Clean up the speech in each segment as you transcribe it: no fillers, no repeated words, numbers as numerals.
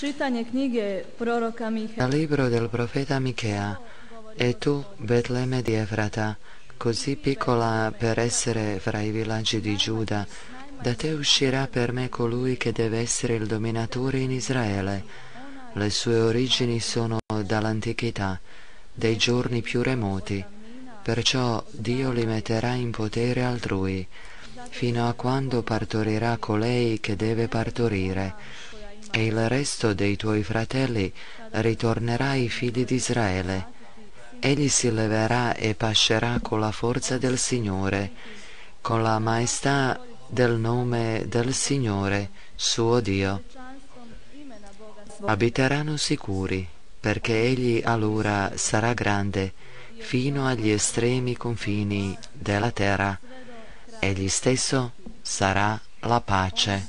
Čitanje knjige proroka Michea. Dal libro del profeta Michea. E tu, Betlemme di Efrata, così piccola per essere fra i villaggi di Giuda, da te uscirà per me colui che deve essere il dominatore in Israele. Le sue origini sono dall'antichità, dei giorni più remoti. Perciò Dio li metterà in potere altrui, fino a quando partorirà colei che deve partorire, e il resto dei tuoi fratelli ritornerà ai figli di Israele. Egli si leverà e pascerà con la forza del Signore, con la maestà del nome del Signore, suo Dio. Abiteranno sicuri, perché egli allora sarà grande, fino agli estremi confini della terra. Egli stesso sarà la pace.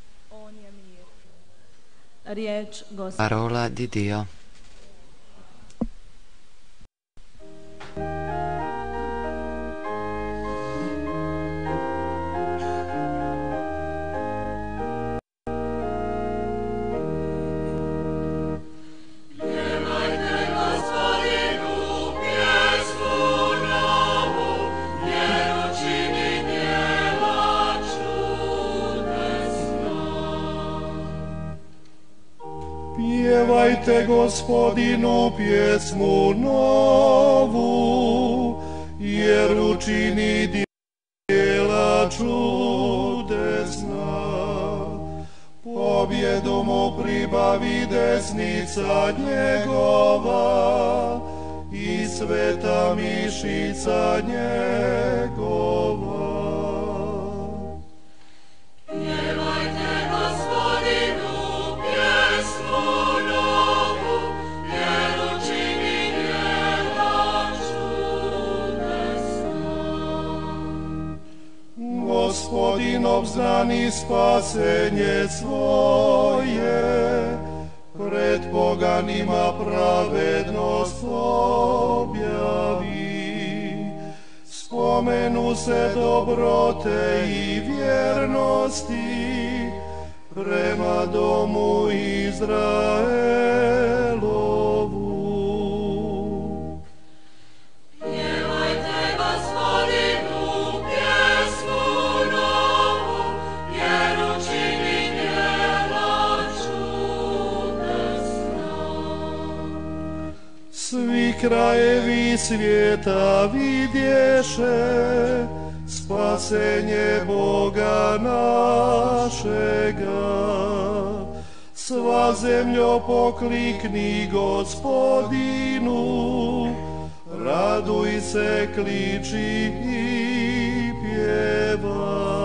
Parola di Dio. Pjevajte Gospodinu pjesmu novu, jer učini djela čudesna. Pobjedu mu pribavi desnica njegova i sveta mišica njegova. Gospodin obznani spasenje svoje, pred poganima pravednost objavi. Spomenu se dobrote i vjernosti prema domu Izraelovu. Svi krajevi svijeta vidješe spasenje Boga našega. Sva zemljo poklikni Gospodinu, raduj se, kliči i pjevaj.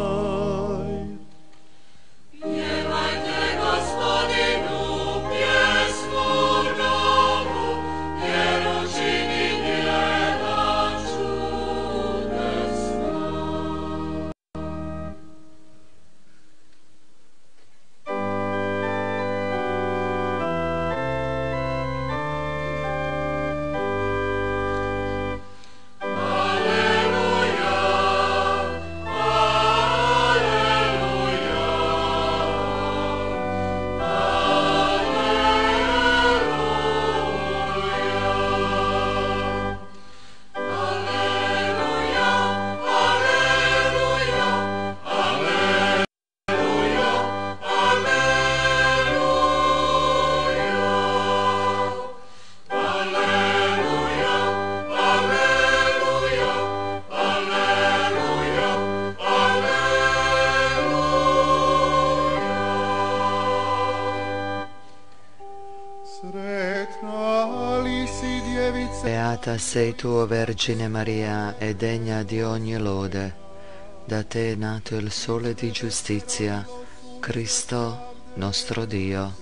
Beata sei tu, o Vergine Maria, e degna di ogni lode. Da te è nato il sole di giustizia, Cristo nostro Dio.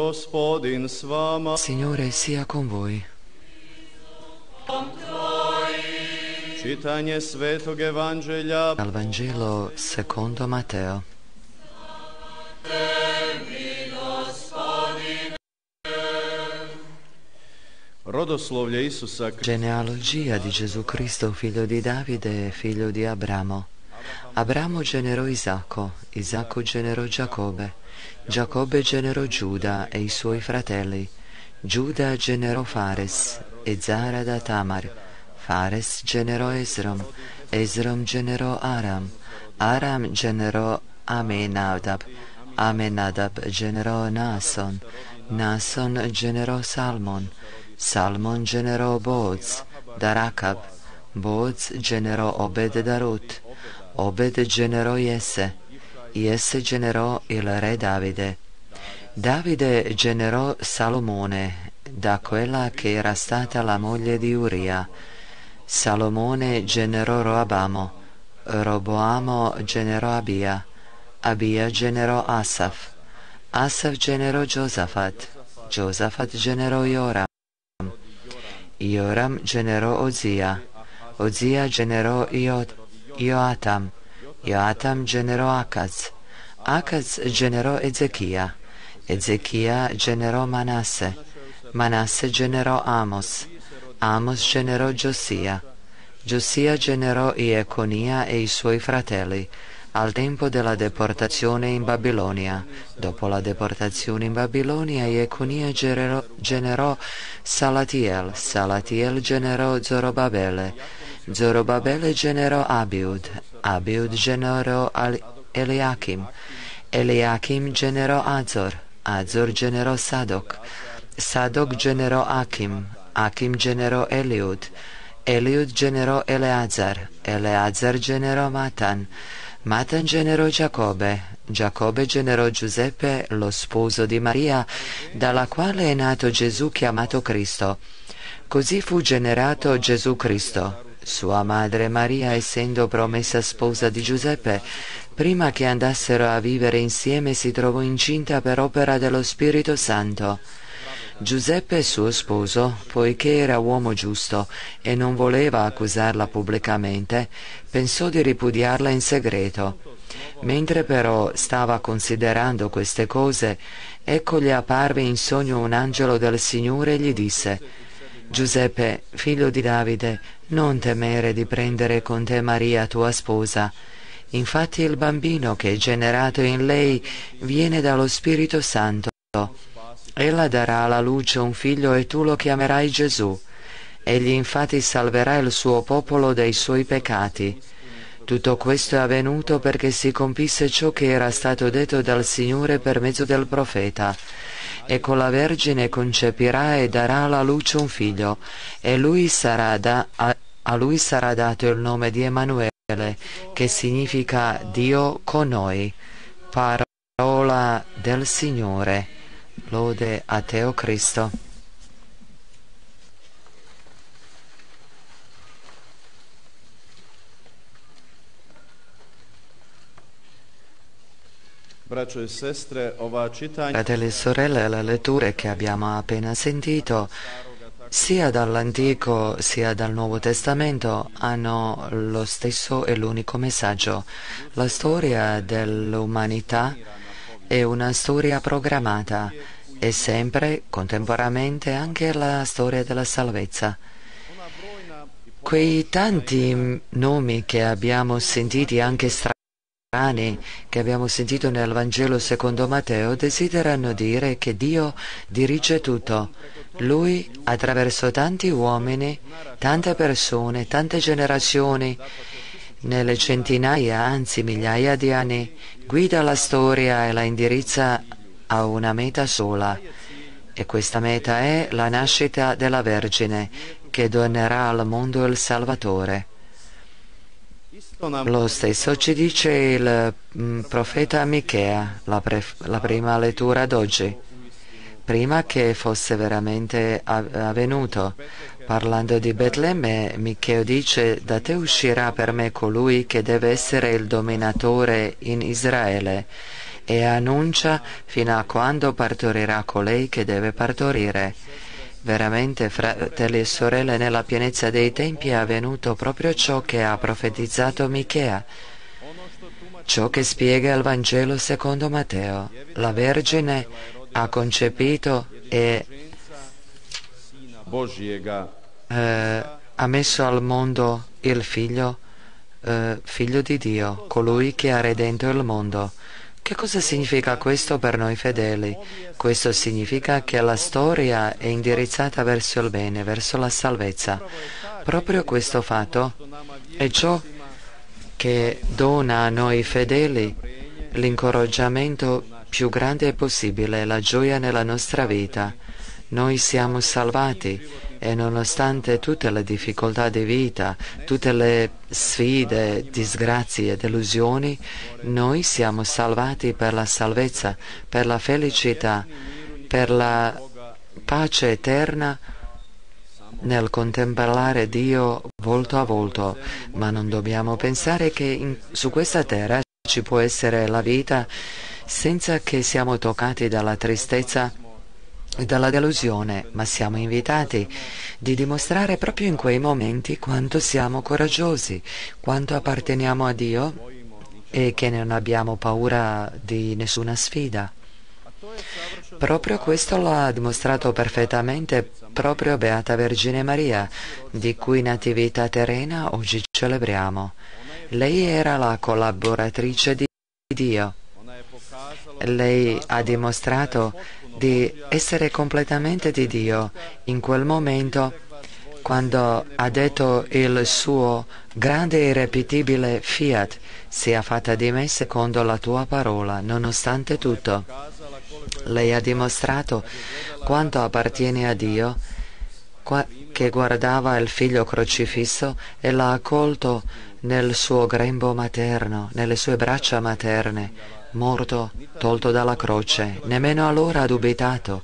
Gospodin s vama. Signore sia con voi. Čitanje Svetog Evanđelja Dal Vangelo secondo Matteo. Rodoslovlje Isusa Genealogia di Gesù Cristo, figlio di Davide, figlio di Abramo. Abramo generò Isacco, Isacco generò Giacobbe, Giacobbe generò Giuda e i suoi fratelli. Giuda generò Fares e Zara da Tamar. Fares generò Esrom, Esrom generò Aram, Aram generò Amenadab, Amenadab generò Nason, Nason generò Salmon, Salmon generò Boaz da Racab, Boaz generò Obed da Rut, Obed generò Jesse, Jesse generò il re Davide. Davide generò Salomone da quella che era stata la moglie di Uria. Salomone generò Roboamo, Roboamo generò Abia, Abia generò Asaf, Asaf generò Giosafat, Giosafat generò Joram, Joram generò Ozia, Ozia generò Joatam, Joatam generò Acaz, Acaz generò Ezechia, Ezechia generò Manasse, Manasse generò Amos, Amos generò Giosia, Giosia generò Ieconia e i suoi fratelli al tempo della deportazione in Babilonia. Dopo la deportazione in Babilonia, Ieconia generò Salatiel, Salatiel generò Zorobabele, Zorobabele generò Abiud, Abiud generò Eliachim, Eliachim generò Azor, Azor generò Sadoc, Sadoc generò Achim, Achim generò Eliud, Eliud generò Eleazar, Eleazar generò Matan, Matan generò Giacobbe, Giacobbe generò Giuseppe, lo sposo di Maria, dalla quale è nato Gesù chiamato Cristo. Così fu generato Gesù Cristo. Sua madre Maria, essendo promessa sposa di Giuseppe, prima che andassero a vivere insieme, si trovò incinta per opera dello Spirito Santo. Giuseppe, suo sposo, poiché era uomo giusto e non voleva accusarla pubblicamente, pensò di ripudiarla in segreto. Mentre però stava considerando queste cose, ecco gli apparve in sogno un angelo del Signore e gli disse: Giuseppe, figlio di Davide, non temere di prendere con te Maria tua sposa. Infatti il bambino che è generato in lei viene dallo Spirito Santo. Ella darà alla luce un figlio e tu lo chiamerai Gesù. Egli infatti salverà il suo popolo dai suoi peccati. Tutto questo è avvenuto perché si compisse ciò che era stato detto dal Signore per mezzo del profeta. Ecco, la Vergine concepirà e darà alla luce un figlio, e a lui sarà dato il nome di Emanuele, che significa Dio con noi. Parola del Signore. Lode a te, o Cristo. Fratelli e sorelle, le letture che abbiamo appena sentito, sia dall'Antico sia dal Nuovo Testamento, hanno lo stesso e l'unico messaggio. La storia dell'umanità è una storia programmata e sempre, contemporaneamente, anche la storia della salvezza. Quei tanti nomi che abbiamo sentiti, anche strani, che abbiamo sentito nel Vangelo secondo Matteo, desiderano dire che Dio dirige tutto. Lui, attraverso tanti uomini, tante persone, tante generazioni, nelle centinaia, anzi migliaia di anni, guida la storia e la indirizza a una meta sola. E questa meta è la nascita della Vergine, che donerà al mondo il Salvatore. Lo stesso ci dice il profeta Michea, la prima lettura d'oggi, prima che fosse veramente avvenuto. Parlando di Betlemme, Micheo dice: da te uscirà per me colui che deve essere il dominatore in Israele, e annuncia fino a quando partorirà colei che deve partorire. Veramente, fratelli e sorelle, nella pienezza dei tempi è avvenuto proprio ciò che ha profetizzato Michea, ciò che spiega il Vangelo secondo Matteo. La Vergine ha concepito e ha messo al mondo il figlio di Dio, colui che ha redento il mondo. Che cosa significa questo per noi fedeli? Questo significa che la storia è indirizzata verso il bene, verso la salvezza. Proprio questo fatto è ciò che dona a noi fedeli l'incoraggiamento più grande possibile, la gioia nella nostra vita. Noi siamo salvati e nonostante tutte le difficoltà di vita, tutte le sfide, disgrazie, delusioni, noi siamo salvati per la salvezza, per la felicità, per la pace eterna nel contemplare Dio volto a volto. Ma non dobbiamo pensare che su questa terra ci può essere la vita senza che siamo toccati dalla tristezza e dalla delusione, ma siamo invitati di dimostrare proprio in quei momenti quanto siamo coraggiosi, quanto apparteniamo a Dio e che non abbiamo paura di nessuna sfida. Proprio questo l'ha dimostrato perfettamente proprio Beata Vergine Maria, di cui natività terrena oggi celebriamo. Lei era la collaboratrice di Dio. Lei ha dimostrato di essere completamente di Dio in quel momento quando ha detto il suo grande e irripetibile fiat, sia fatta di me secondo la tua parola. Nonostante tutto, lei ha dimostrato quanto appartiene a Dio, che guardava il figlio crocifisso e l'ha accolto nel suo grembo materno, nelle sue braccia materne, morto, tolto dalla croce. Nemmeno allora ha dubitato,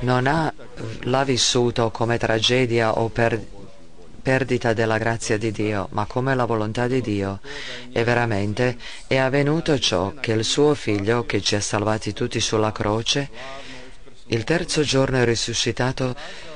l'ha vissuto come tragedia o perdita della grazia di Dio, ma come la volontà di Dio. E veramente è avvenuto ciò, che il suo figlio, che ci ha salvati tutti sulla croce, il terzo giorno è risuscitato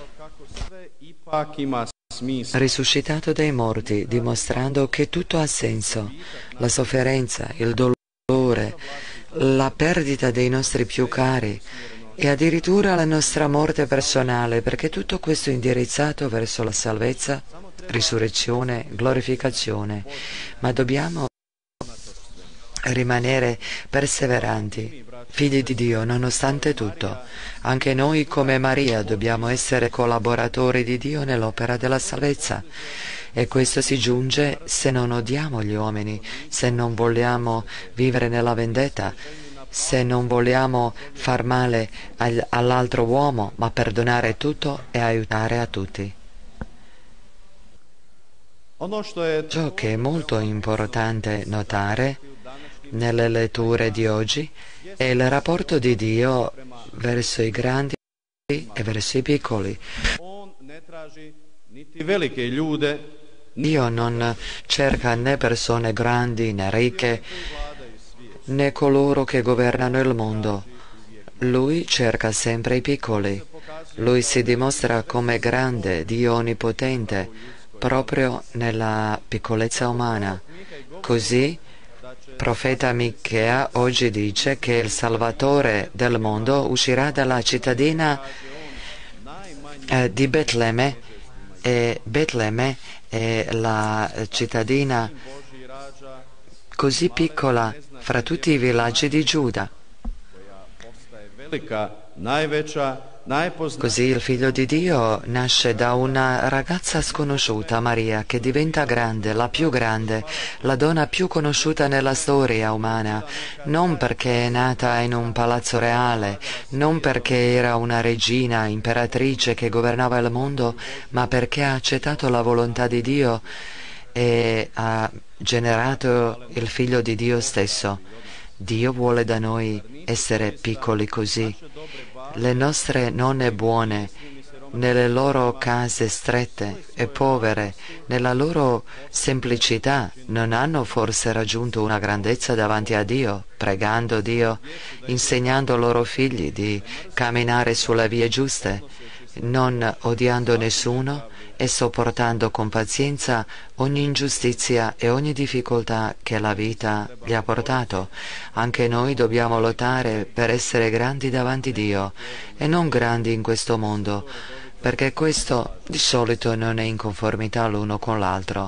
dai morti, dimostrando che tutto ha senso. La sofferenza, il dolore, la perdita dei nostri più cari e addirittura la nostra morte personale, perché tutto questo è indirizzato verso la salvezza, risurrezione, glorificazione. Ma dobbiamo rimanere perseveranti, figli di Dio, nonostante tutto. Anche noi, come Maria, dobbiamo essere collaboratori di Dio nell'opera della salvezza. E questo si giunge se non odiamo gli uomini, se non vogliamo vivere nella vendetta, se non vogliamo far male all'altro uomo, ma perdonare tutto e aiutare a tutti. Ciò che è molto importante notare nelle letture di oggi è il rapporto di Dio verso i grandi e verso i piccoli. Dio non cerca né persone grandi né ricche, né coloro che governano il mondo. Lui cerca sempre i piccoli. Lui si dimostra come grande, Dio onnipotente, proprio nella piccolezza umana. Così profeta Michea oggi dice che il Salvatore del mondo uscirà dalla cittadina di Betlemme, e Betlemme è la cittadina così piccola fra tutti i villaggi di Giuda. Così il Figlio di Dio nasce da una ragazza sconosciuta, Maria, che diventa grande, la più grande, la donna più conosciuta nella storia umana, non perché è nata in un palazzo reale, non perché era una regina, imperatrice che governava il mondo, ma perché ha accettato la volontà di Dio e ha generato il Figlio di Dio stesso. Dio vuole da noi essere piccoli così. Le nostre nonne buone nelle loro case strette e povere, nella loro semplicità, non hanno forse raggiunto una grandezza davanti a Dio, pregando Dio, insegnando ai loro figli di camminare sulle vie giuste, non odiando nessuno e sopportando con pazienza ogni ingiustizia e ogni difficoltà che la vita gli ha portato. Anche noi dobbiamo lottare per essere grandi davanti a Dio e non grandi in questo mondo, perché questo di solito non è in conformità l'uno con l'altro.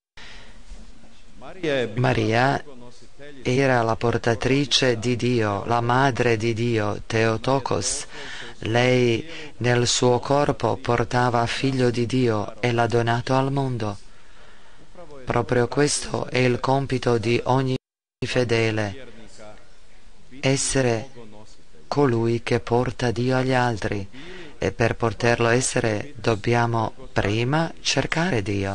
Maria era la portatrice di Dio, la madre di Dio, Theotokos. Lei nel suo corpo portava figlio di Dio e l'ha donato al mondo. Proprio questo è il compito di ogni fedele, essere colui che porta Dio agli altri, e per poterlo essere dobbiamo prima cercare Dio.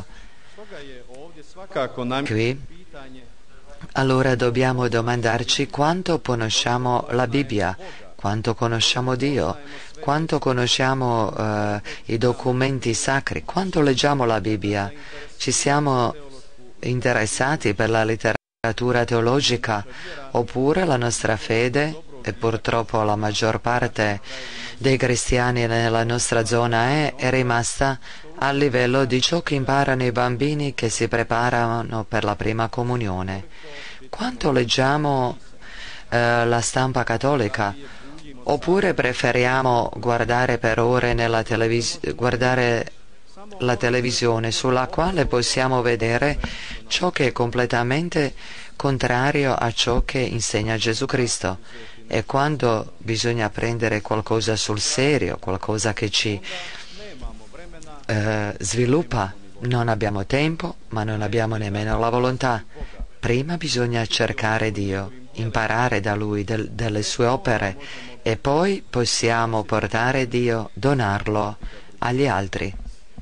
Qui allora dobbiamo domandarci quanto conosciamo la Bibbia, quanto conosciamo Dio, quanto conosciamo i documenti sacri, quanto leggiamo la Bibbia. Ci siamo interessati per la letteratura teologica, oppure la nostra fede, e purtroppo la maggior parte dei cristiani nella nostra zona è rimasta a livello di ciò che imparano i bambini che si preparano per la prima comunione. Quanto leggiamo la stampa cattolica, oppure preferiamo guardare per ore guardare la televisione, sulla quale possiamo vedere ciò che è completamente contrario a ciò che insegna Gesù Cristo. E quando bisogna prendere qualcosa sul serio, qualcosa che ci sviluppa, non abbiamo tempo, ma non abbiamo nemmeno la volontà. Prima bisogna cercare Dio, imparare da Lui, delle sue opere, e poi possiamo portare Dio, donarlo agli altri.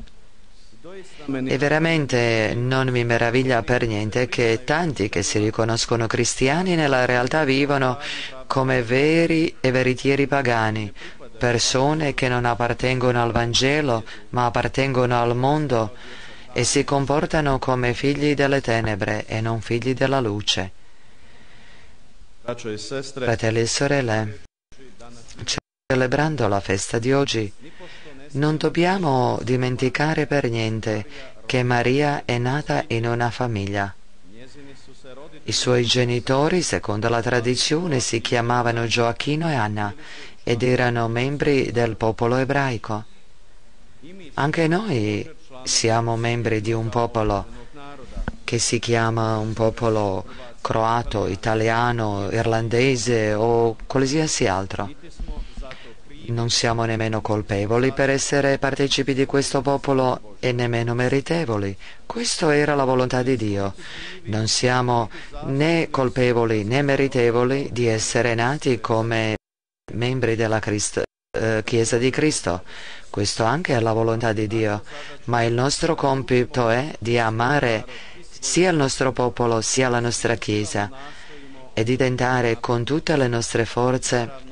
E veramente non mi meraviglia per niente che tanti che si riconoscono cristiani nella realtà vivono come veri e veritieri pagani, persone che non appartengono al Vangelo ma appartengono al mondo e si comportano come figli delle tenebre e non figli della luce. Fratelli e sorelle, celebrando la festa di oggi, non dobbiamo dimenticare per niente che Maria è nata in una famiglia. I suoi genitori, secondo la tradizione, si chiamavano Gioacchino e Anna ed erano membri del popolo ebraico. Anche noi siamo membri di un popolo che si chiama un popolo croato, italiano, irlandese o qualsiasi altro. Non siamo nemmeno colpevoli per essere partecipi di questo popolo e nemmeno meritevoli. Questa era la volontà di Dio. Non siamo né colpevoli né meritevoli di essere nati come membri della Chiesa di Cristo. Questo anche è la volontà di Dio. Ma il nostro compito è di amare sia il nostro popolo sia la nostra Chiesa e di tentare con tutte le nostre forze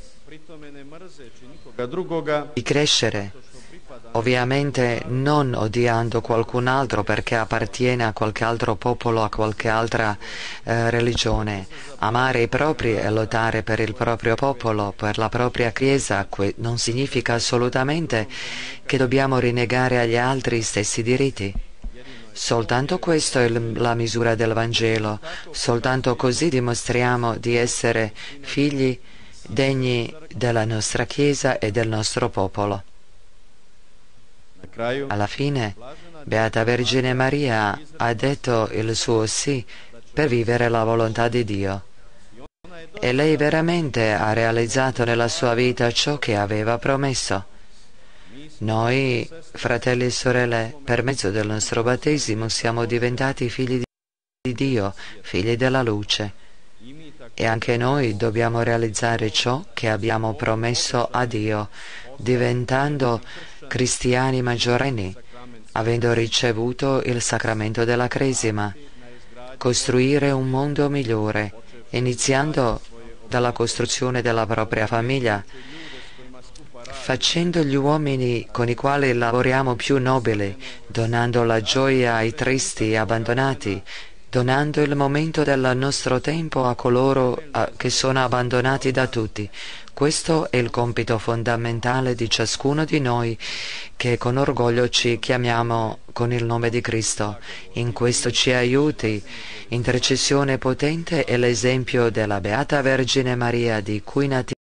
di crescere, ovviamente non odiando qualcun altro perché appartiene a qualche altro popolo, a qualche altra religione. Amare i propri e lottare per il proprio popolo, per la propria Chiesa, non significa assolutamente che dobbiamo rinnegare agli altri i stessi diritti. Soltanto questa è la misura del Vangelo, soltanto così dimostriamo di essere figli degni della nostra Chiesa e del nostro popolo. Alla fine, Beata Vergine Maria ha detto il suo sì per vivere la volontà di Dio. E lei veramente ha realizzato nella sua vita ciò che aveva promesso. Noi, fratelli e sorelle, per mezzo del nostro battesimo siamo diventati figli di Dio, figli della luce. E anche noi dobbiamo realizzare ciò che abbiamo promesso a Dio, diventando cristiani maggiorenni, avendo ricevuto il sacramento della Cresima, costruire un mondo migliore, iniziando dalla costruzione della propria famiglia facendo gli uomini con i quali lavoriamo più nobili, donando la gioia ai tristi e abbandonati, donando il momento del nostro tempo a coloro che sono abbandonati da tutti. Questo è il compito fondamentale di ciascuno di noi che con orgoglio ci chiamiamo con il nome di Cristo. In questo ci aiuti intercessione potente e l'esempio della Beata Vergine Maria, di cui